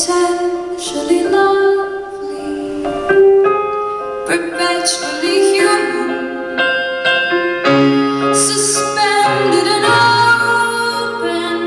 potentially lovely, perpetually human, suspended and open.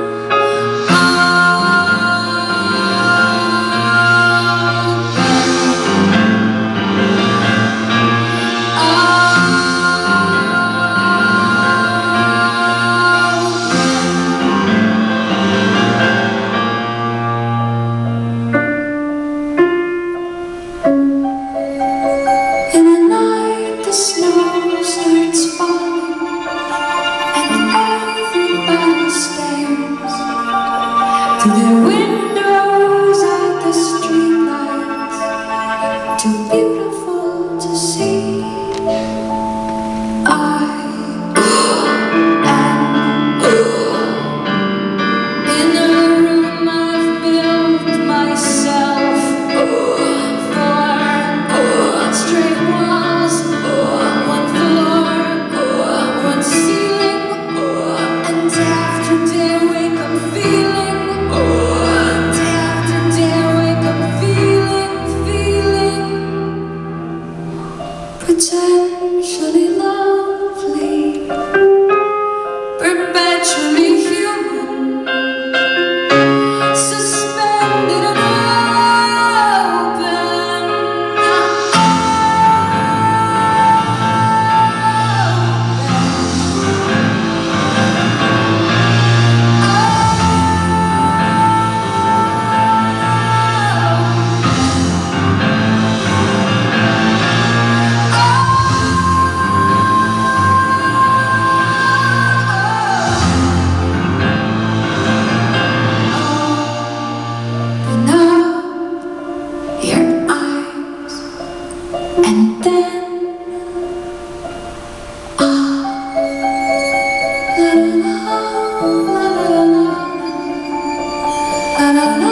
In the night the snow starts falling and everybody stares through their windows at the streetlights, too beautiful to see. I am in a room I've built myself, four straight walls, one floor, one ceiling, and day after day I wake up feeling, day after day I wake up feeling potentially lovely, perpetually human, suspended and open. Open up your eyes and then la la la la la la la la la.